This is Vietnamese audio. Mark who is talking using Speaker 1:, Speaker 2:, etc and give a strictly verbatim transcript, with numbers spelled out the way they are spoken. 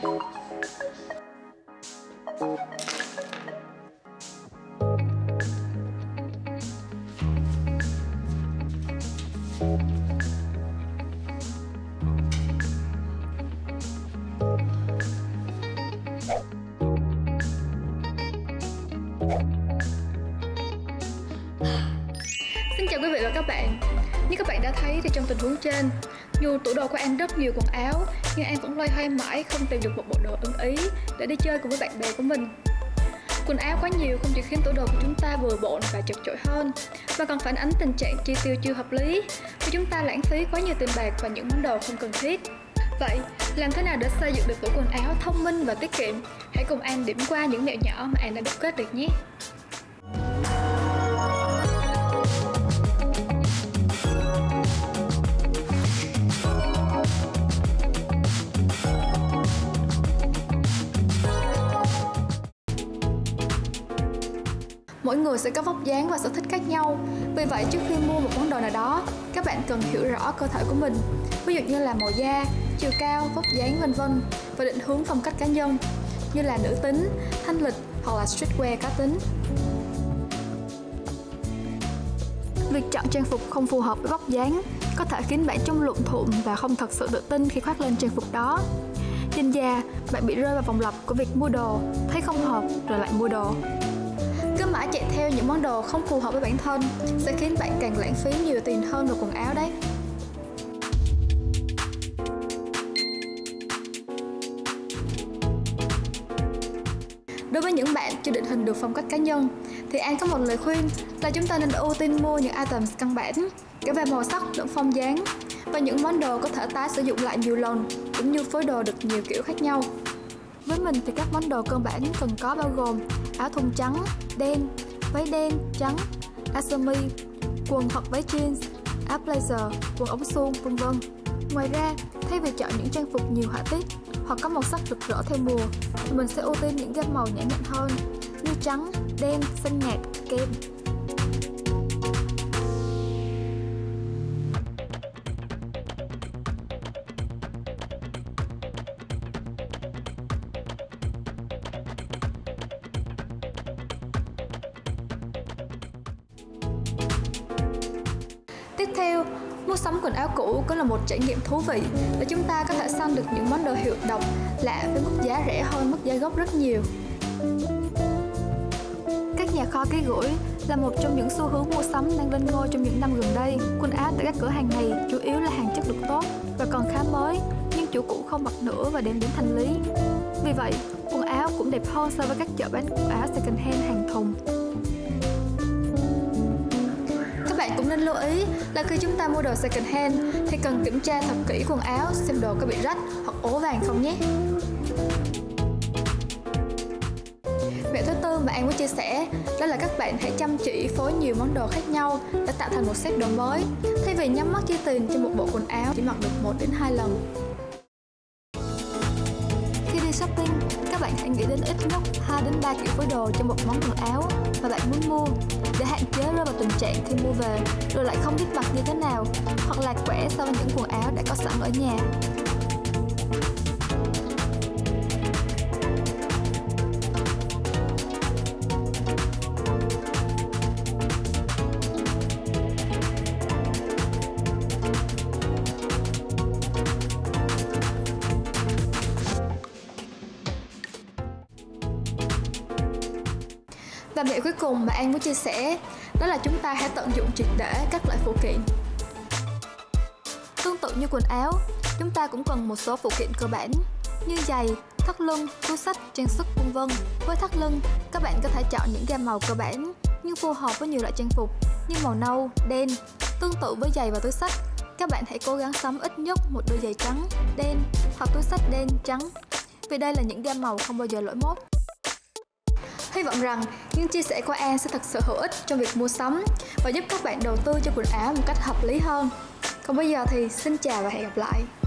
Speaker 1: Xin chào quý vị và các bạn. Như các bạn đã thấy thì trong tình huống trên, dù tủ đồ của An rất nhiều quần áo, nhưng An vẫn loay hoay mãi không tìm được một bộ đồ ưng ý để đi chơi cùng với bạn bè của mình. Quần áo quá nhiều không chỉ khiến tủ đồ của chúng ta bừa bộn và chật chội hơn, mà còn phản ánh tình trạng chi tiêu chưa hợp lý, vì chúng ta lãng phí quá nhiều tiền bạc và những món đồ không cần thiết. Vậy, làm thế nào để xây dựng được tủ quần áo thông minh và tiết kiệm? Hãy cùng An điểm qua những mẹo nhỏ mà An đã đúc kết được nhé! Mỗi người sẽ có vóc dáng và sở thích khác nhau. Vì vậy, trước khi mua một món đồ nào đó, các bạn cần hiểu rõ cơ thể của mình, ví dụ như là màu da, chiều cao, vóc dáng vân vân, và định hướng phong cách cá nhân như là nữ tính, thanh lịch hoặc là streetwear cá tính. Việc chọn trang phục không phù hợp với vóc dáng có thể khiến bạn trông lụm thụm và không thật sự tự tin khi khoác lên trang phục đó. Trên da, bạn bị rơi vào vòng lặp của việc mua đồ, thấy không hợp rồi lại mua đồ. Cứ mãi chạy theo những món đồ không phù hợp với bản thân sẽ khiến bạn càng lãng phí nhiều tiền hơn vào quần áo đấy. Đối với những bạn chưa định hình được phong cách cá nhân, thì An có một lời khuyên là chúng ta nên ưu tiên mua những items căn bản, cả về màu sắc lẫn form dáng, và những món đồ có thể tái sử dụng lại nhiều lần, cũng như phối đồ được nhiều kiểu khác nhau. Với mình thì các món đồ cơ bản cần có bao gồm áo thun trắng, đen, váy đen, trắng, áo sơ mi, quần hoặc váy jeans, áo blazer, quần ống suông, vân vân. Ngoài ra, thay vì chọn những trang phục nhiều họa tiết hoặc có màu sắc rực rỡ theo mùa, thì mình sẽ ưu tiên những gam màu nhã nhặn hơn như trắng, đen, xanh nhạt, kem. Tiếp theo, mua sắm quần áo cũ cũng là một trải nghiệm thú vị để chúng ta có thể săn được những món đồ hiệu độc lạ với mức giá rẻ hơn mức giá gốc rất nhiều. Các nhà kho ký gửi là một trong những xu hướng mua sắm đang lên ngôi trong những năm gần đây. Quần áo tại các cửa hàng này chủ yếu là hàng chất lượng tốt và còn khá mới, nhưng chủ cũ không mặc nữa và đem đến thanh lý. Vì vậy, quần áo cũng đẹp hơn so với các chợ bán quần áo second hand hàng thùng. Bạn cũng nên lưu ý là khi chúng ta mua đồ second hand thì cần kiểm tra thật kỹ quần áo xem đồ có bị rách hoặc ố vàng không nhé. Mẹo thứ tư mà An muốn chia sẻ đó là các bạn hãy chăm chỉ phối nhiều món đồ khác nhau để tạo thành một set đồ mới, thay vì nhắm mắt chi tiền cho một bộ quần áo chỉ mặc được một đến hai lần. Khi đi shopping, các bạn hãy nghĩ đến ít nhất hai đến ba kiểu phối đồ cho một món quần áo mà bạn muốn mua, để hạn chế rơi vào tình trạng khi mua về rồi lại không biết mặc như thế nào, hoặc lạc quẻ so với những quần áo đã có sẵn ở nhà. Và mẹo cuối cùng mà An muốn chia sẻ đó là chúng ta hãy tận dụng triệt để các loại phụ kiện. Tương tự như quần áo, chúng ta cũng cần một số phụ kiện cơ bản như giày, thắt lưng, túi xách, trang sức vân vân. Với thắt lưng, các bạn có thể chọn những gam màu cơ bản nhưng phù hợp với nhiều loại trang phục như màu nâu, đen. Tương tự với giày và túi xách, các bạn hãy cố gắng sắm ít nhất một đôi giày trắng, đen hoặc túi xách đen, trắng, vì đây là những gam màu không bao giờ lỗi mốt. Hy vọng rằng những chia sẻ của An sẽ thật sự hữu ích trong việc mua sắm và giúp các bạn đầu tư cho quần áo một cách hợp lý hơn. Còn bây giờ thì xin chào và hẹn gặp lại.